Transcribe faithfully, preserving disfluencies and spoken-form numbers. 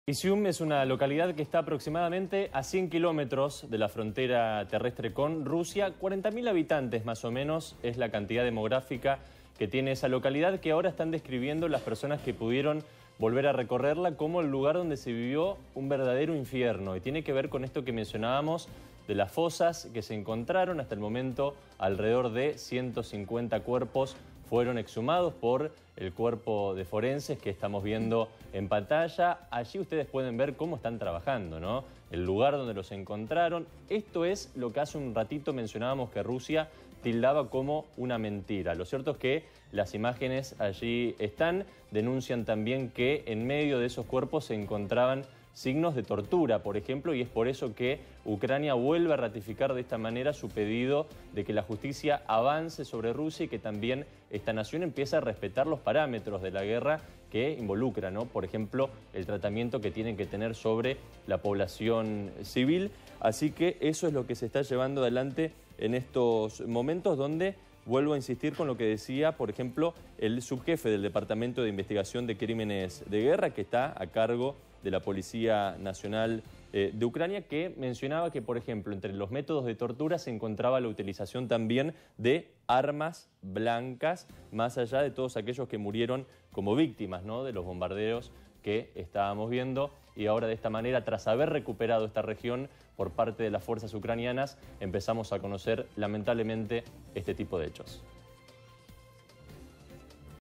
Izium es una localidad que está aproximadamente a cien kilómetros de la frontera terrestre con Rusia. cuarenta mil habitantes más o menos es la cantidad demográfica que tiene esa localidad, que ahora están describiendo las personas que pudieron volver a recorrerla como el lugar donde se vivió un verdadero infierno. Y tiene que ver con esto que mencionábamos de las fosas que se encontraron. Hasta el momento alrededor de ciento cincuenta cuerpos fueron exhumados por el cuerpo de forenses que estamos viendo en pantalla. Allí ustedes pueden ver cómo están trabajando, ¿no? El lugar donde los encontraron. Esto es lo que hace un ratito mencionábamos que Rusia tildaba como una mentira. Lo cierto es que las imágenes allí están. Denuncian también que en medio de esos cuerpos se encontraban signos de tortura, por ejemplo, y es por eso que Ucrania vuelve a ratificar de esta manera su pedido de que la justicia avance sobre Rusia y que también esta nación empiece a respetar los parámetros de la guerra que involucra, ¿no? Por ejemplo, el tratamiento que tienen que tener sobre la población civil. Así que eso es lo que se está llevando adelante en estos momentos, donde vuelvo a insistir con lo que decía, por ejemplo, el subjefe del Departamento de Investigación de Crímenes de Guerra, que está a cargo de la Policía Nacional eh, de Ucrania, que mencionaba que, por ejemplo, entre los métodos de tortura se encontraba la utilización también de armas blancas, más allá de todos aquellos que murieron como víctimas, ¿no?, de los bombardeos que estábamos viendo. Y ahora, de esta manera, tras haber recuperado esta región por parte de las fuerzas ucranianas, empezamos a conocer lamentablemente este tipo de hechos.